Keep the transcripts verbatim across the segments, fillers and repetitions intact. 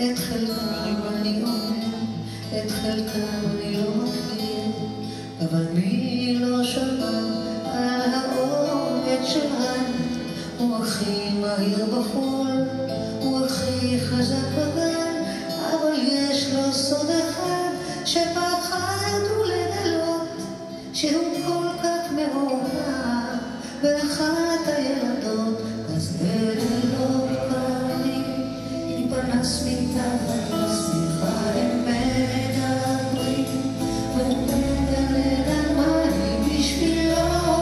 את חלקם אני אומר, את חלקם אני לא מכיר, אבל מי לא שמע על האומת שלהם? הוא הכי מהיר בחול, הוא הכי חזק בגן, אבל יש לו סוד אחד שפחדו לגלות, שהוא כל כך מאוהב באחת הילדות. אז בלילות קרים עם פנס מתחת לשמיכה הם מדברים, והוא מגלה על מה היא בשבילו.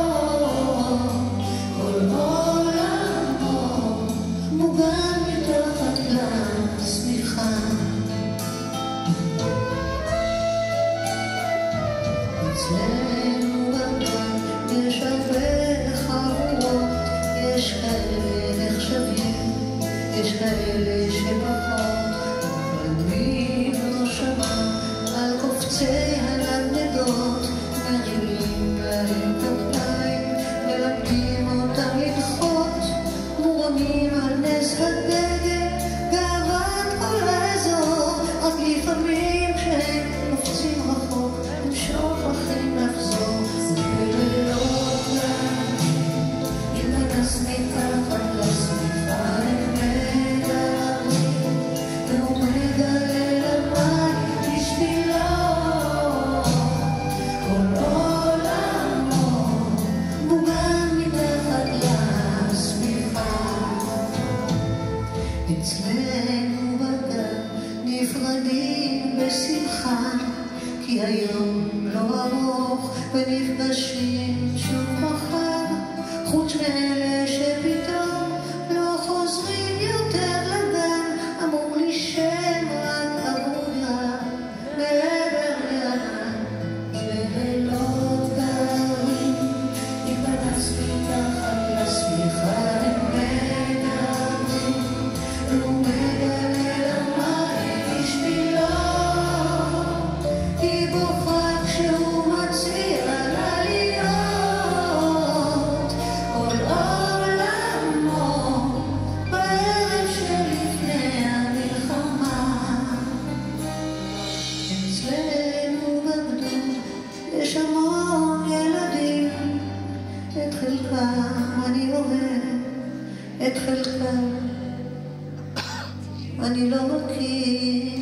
כל עולמו מוגן מתחת לשמיכה. אצלנו בבית יש הרבה חבורות, יש כאלה נחשבים, יש כאלה שפחות, אבל מי לא שמע על קופצי הנדנדות, מרימים להם כפיים, מלמדים אותם לדחות, מורמים על נס הדגל, גאוות כל האזור, רק לפעמים כשהם קופצים רחוק, הם שוכחים לחזור. בלילות קרים עם פנס מתחת לשמיכה הם מדברים, והוא מגלה על מה היא בשבילו. כל עולמו מוגן מתחת לשמיכה. אצלנו בגן נפרדים בשמחה, כי היום לא ארוך ונפגשים שוב מחר, חוץ מאלה שפתאום לא חוזרים יותר לגן. אמור לי שם רק עבודה מעבר לענן. בלילות קרים עם פנס מתחת לשמיכה הם מדברים, והוא מגלה על מה היא בשבילו. היא בוכה כשהוא מציע לה להיות כל עולמו בערב שלפני המלחמה. אצלנו בגדוד יש המון ילדים, את חלקם אני אוהב, את חלקם אני לא מכיר.